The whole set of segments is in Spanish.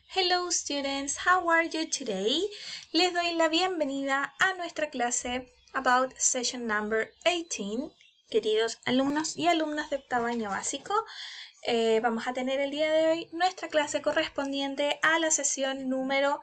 Hello students, how are you today? Les doy la bienvenida a nuestra clase About Session Number 18. Queridos alumnos y alumnas de octavo año básico, vamos a tener el día de hoy nuestra clase correspondiente a la sesión número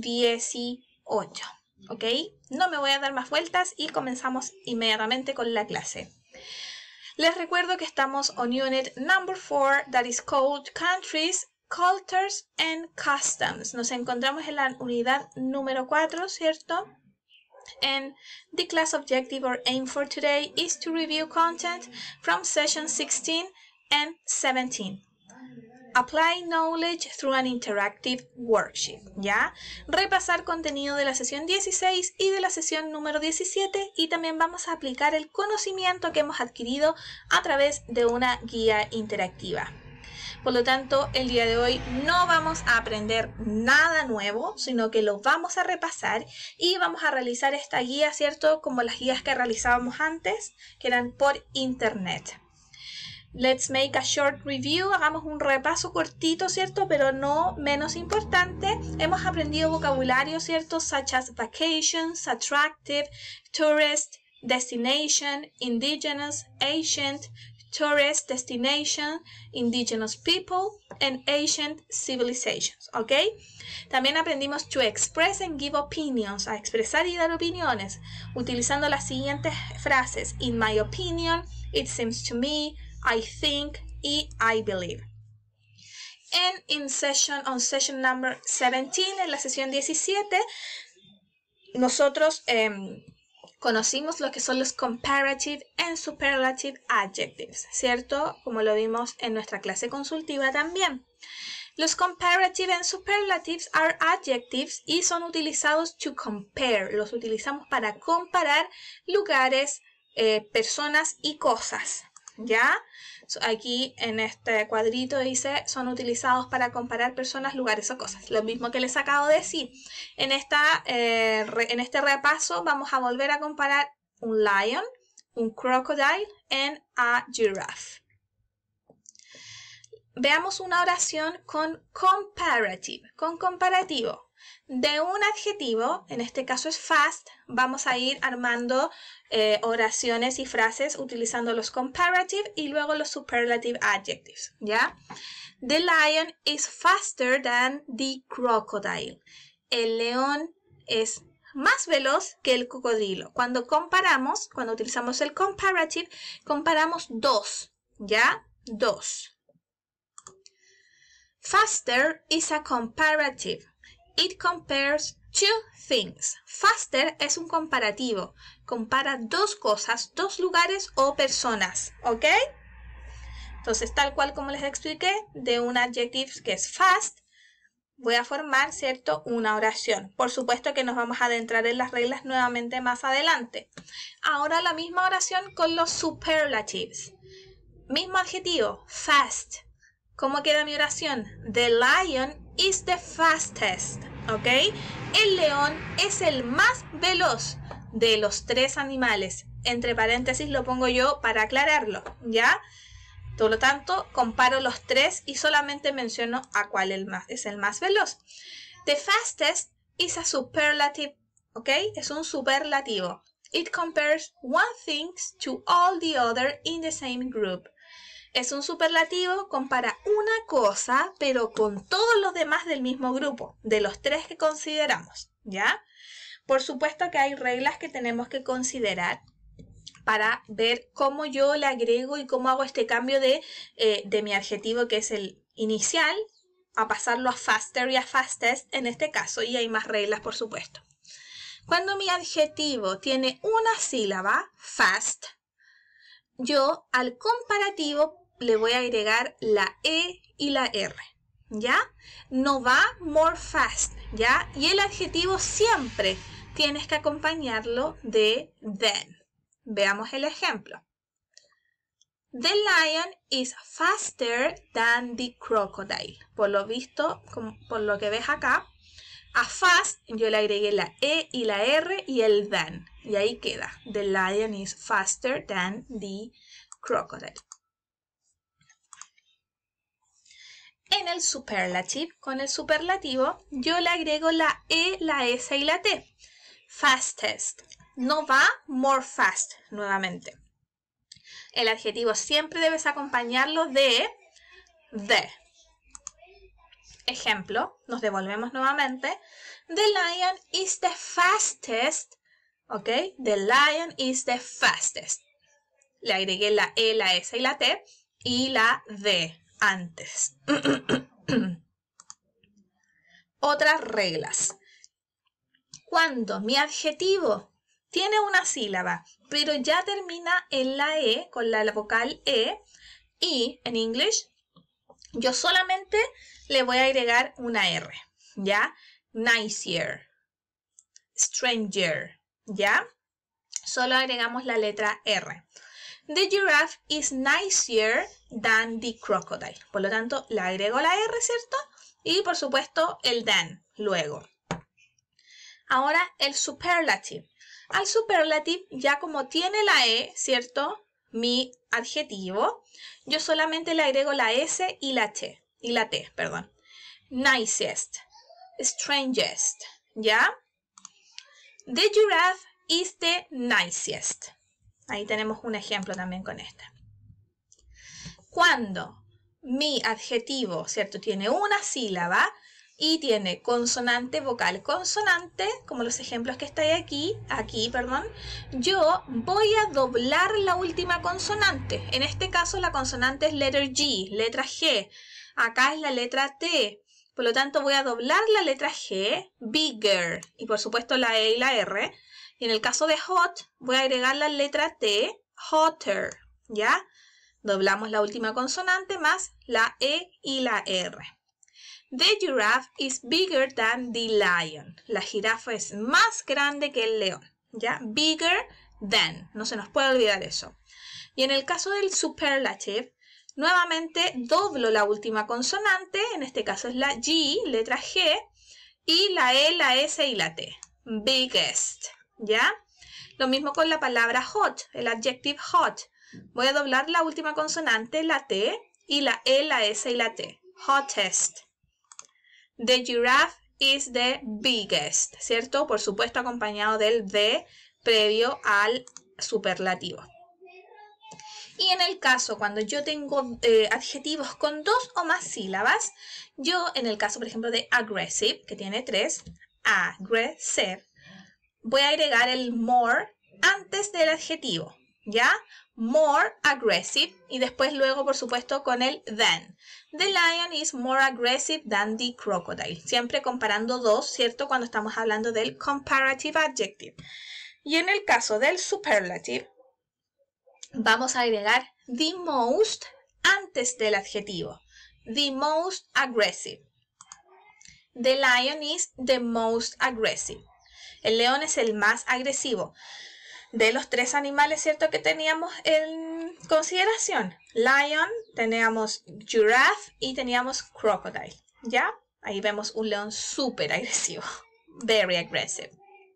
18. ¿Ok? No me voy a dar más vueltas y comenzamos inmediatamente con la clase. Les recuerdo que estamos on Unit Number 4, that is called Countries, Cultures and Customs. Nos encontramos en la unidad número 4, ¿cierto? And the class objective or aim for today is to review content from session 16 and 17. Apply knowledge through an interactive worksheet, ¿ya? Repasar contenido de la sesión 16 y de la sesión número 17 y también vamos a aplicar el conocimiento que hemos adquirido a través de una guía interactiva. Por lo tanto, el día de hoy no vamos a aprender nada nuevo, sino que lo vamos a repasar y vamos a realizar esta guía, ¿cierto? Como las guías que realizábamos antes, que eran por internet. Let's make a short review. Hagamos un repaso cortito, ¿cierto? Pero no menos importante. Hemos aprendido vocabulario, ¿cierto? Such as vacations, attractive, tourist, destination, indigenous, ancient, tourist destination, indigenous people, and ancient civilizations, ¿ok? También aprendimos to express and give opinions, a expresar y dar opiniones, utilizando las siguientes frases: in my opinion, it seems to me, I think, y I believe. And on session number 17, en la sesión 17, nosotros conocimos lo que son los comparative and superlative adjectives, ¿cierto? Como lo vimos en nuestra clase consultiva también. Los comparative and superlatives are adjectives y son utilizados to compare. Los utilizamos para comparar lugares, personas y cosas, ¿ya? Aquí en este cuadrito dice son utilizados para comparar personas, lugares o cosas. Lo mismo que les acabo de decir. En este repaso vamos a volver a comparar un lion, un crocodile and a giraffe. Veamos una oración con comparative, con comparativo. De un adjetivo, en este caso es fast, vamos a ir armando oraciones y frases utilizando los comparative y luego los superlative adjectives, ¿ya? The lion is faster than the crocodile. El león es más veloz que el cocodrilo. Cuando utilizamos el comparative, comparamos dos, ¿ya? Dos. Faster is a comparative. It compares two things. Faster es un comparativo. Compara dos cosas, dos lugares o personas. ¿Ok? Entonces, tal cual como les expliqué, de un adjective que es fast, voy a formar, ¿cierto?, una oración. Por supuesto que nos vamos a adentrar en las reglas nuevamente más adelante. Ahora la misma oración con los superlatives. Mismo adjetivo, fast. ¿Cómo queda mi oración? The lion is the fastest, ¿ok? El león es el más veloz de los tres animales. Entre paréntesis lo pongo yo para aclararlo, ¿ya? Por lo tanto, comparo los tres y solamente menciono a cuál es el más veloz. The fastest is a superlative, ¿ok? Es un superlativo. It compares one thing to all the other in the same group. Es un superlativo, compara una cosa, pero con todos los demás del mismo grupo, de los tres que consideramos, ¿ya? Por supuesto que hay reglas que tenemos que considerar para ver cómo yo le agrego y cómo hago este cambio de mi adjetivo, que es el inicial, a pasarlo a faster y a fastest en este caso, y hay más reglas, por supuesto. Cuando mi adjetivo tiene una sílaba, fast, yo al comparativo le voy a agregar la E y la R, ¿ya? No va more fast, ¿ya? Y el adjetivo siempre tienes que acompañarlo de than. Veamos el ejemplo. The lion is faster than the crocodile. Por lo visto, por lo que ves acá, a fast yo le agregué la E y la R y el than. Y ahí queda. The lion is faster than the crocodile. En el superlative, con el superlativo, yo le agrego la E, la S y la T. Fastest. No va more fast, nuevamente. El adjetivo siempre debes acompañarlo de the. Ejemplo, nos devolvemos nuevamente. The lion is the fastest. ¿Ok? The lion is the fastest. Le agregué la E, la S y la T y la D antes. Otras reglas. Cuando mi adjetivo tiene una sílaba, pero ya termina en la E, con la vocal E, y en English, yo solamente le voy a agregar una R, ¿ya? Nicer, stranger, ¿ya? Solo agregamos la letra R. The giraffe is nicer than the crocodile. Por lo tanto, le agrego la R, ¿cierto? Y por supuesto el than luego. Ahora el superlative. Al superlative, ya como tiene la E, ¿cierto? Mi adjetivo, yo solamente le agrego la S y la T. Perdón. Nicest, strangest, ¿ya? The giraffe is the nicest. Ahí tenemos un ejemplo también con este. Cuando mi adjetivo, ¿cierto? Tiene una sílaba y tiene consonante, vocal, consonante, como los ejemplos que están aquí, yo voy a doblar la última consonante. En este caso la consonante es letter G, letra G. Acá es la letra T. Por lo tanto voy a doblar la letra G, bigger, y por supuesto la E y la R. Y en el caso de hot, voy a agregar la letra T, hotter, ¿ya? Doblamos la última consonante más la E y la R. The giraffe is bigger than the lion. La jirafa es más grande que el león, ¿ya? Bigger than, no se nos puede olvidar eso. Y en el caso del superlative, nuevamente doblo la última consonante, en este caso es la G, letra G, y la E, la S y la T. Biggest, ¿ya? Lo mismo con la palabra hot, el adjective hot. Voy a doblar la última consonante, la T, y la E, la S y la T. Hottest. The giraffe is the biggest, ¿cierto? Por supuesto acompañado del the previo al superlativo. Y en el caso cuando yo tengo adjetivos con dos o más sílabas, yo en el caso por ejemplo de aggressive, que tiene 3, aggressive, voy a agregar el more antes del adjetivo, ¿ya? More aggressive y después luego por supuesto con el than. The lion is more aggressive than the crocodile. Siempre comparando dos, ¿cierto? Cuando estamos hablando del comparative adjective. Y en el caso del superlative, vamos a agregar the most antes del adjetivo. The most aggressive. The lion is the most aggressive. El león es el más agresivo. De los 3 animales, ¿cierto? Que teníamos en consideración. Lion, teníamos giraffe y teníamos crocodile, ¿ya? Ahí vemos un león súper agresivo. Very aggressive.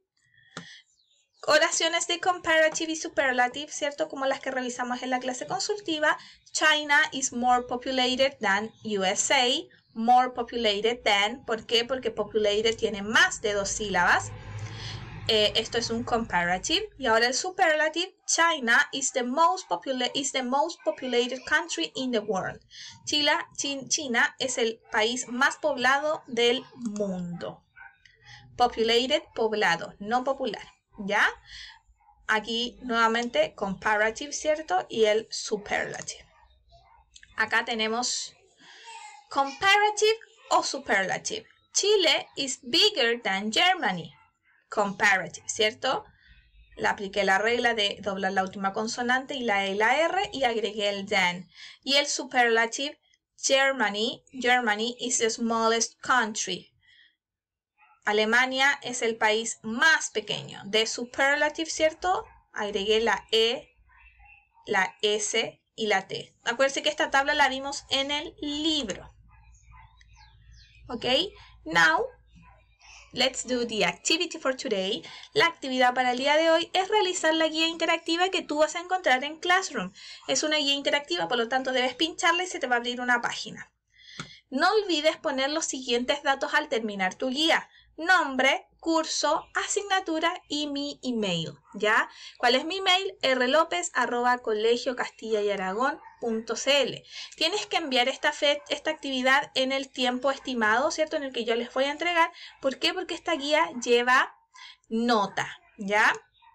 Oraciones de comparative y superlative, ¿cierto? Como las que revisamos en la clase consultiva. China is more populated than USA. More populated than. ¿Por qué? Porque populated tiene más de 2 sílabas. Esto es un comparative. Y ahora el superlative. China is the most populated country in the world. China es el país más poblado del mundo. Populated, poblado, no popular. ¿Ya? Aquí nuevamente comparative, ¿cierto? Y el superlative. Acá tenemos comparative o superlative. Chile is bigger than Germany. Comparative, ¿cierto? Le apliqué la regla de doblar la última consonante y la E y la R y agregué el than. Y el superlative, Germany is the smallest country. Alemania es el país más pequeño. De superlative, ¿cierto? Agregué la E, la S y la T. Acuérdense que esta tabla la vimos en el libro. ¿Ok? Now, let's do the activity for today. La actividad para el día de hoy es realizar la guía interactiva que tú vas a encontrar en Classroom. Es una guía interactiva, por lo tanto debes pincharla y se te va a abrir una página. No olvides poner los siguientes datos al terminar tu guía: nombre, curso, asignatura y mi email, ¿ya? ¿Cuál es mi email? rlopez@colegiocastillayaragón.cl. Tienes que enviar esta actividad en el tiempo estimado, ¿cierto? En el que yo les voy a entregar. ¿Por qué? Porque esta guía lleva nota, ¿ya?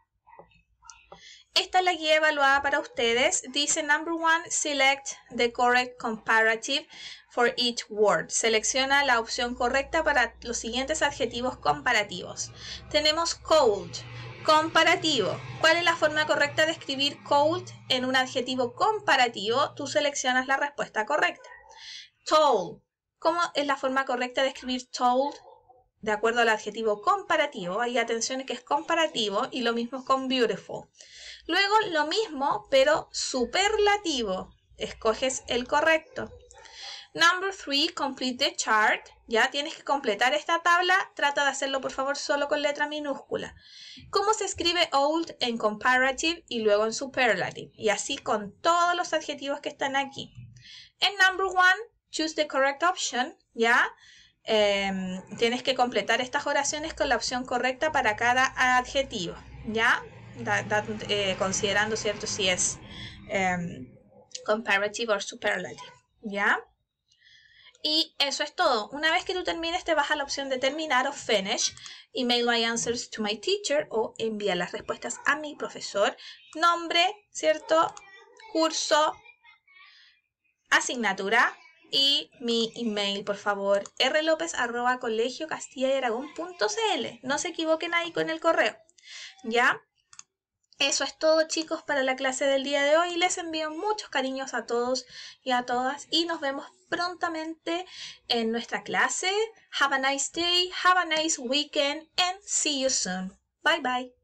Esta es la guía evaluada para ustedes. Dice number 1, select the correct comparative for each word. Selecciona la opción correcta para los siguientes adjetivos comparativos. Tenemos cold, comparativo. ¿Cuál es la forma correcta de escribir cold en un adjetivo comparativo? Tú seleccionas la respuesta correcta. Tall. ¿Cómo es la forma correcta de escribir tall de acuerdo al adjetivo comparativo? Hay atención que es comparativo y lo mismo con beautiful. Luego lo mismo, pero superlativo. Escoges el correcto. Number 3, complete the chart. Ya tienes que completar esta tabla. Trata de hacerlo, por favor, solo con letra minúscula. ¿Cómo se escribe old en comparative y luego en superlative? Y así con todos los adjetivos que están aquí. En number 1, choose the correct option. Ya. Tienes que completar estas oraciones con la opción correcta para cada adjetivo. ¿Ya? Considerando, ¿cierto? Si es comparative o superlative, ¿ya? Y eso es todo. Una vez que tú termines, te vas a la opción de terminar o finish, email my answers to my teacher o envía las respuestas a mi profesor, nombre, ¿cierto? Curso, asignatura y mi email, por favor, rlopez@colegiocastillayaragón.cl. No se equivoquen ahí con el correo, ¿ya? Eso es todo, chicos, para la clase del día de hoy. Les envío muchos cariños a todos y a todas y nos vemos prontamente en nuestra clase. Have a nice day, have a nice weekend and see you soon. Bye bye.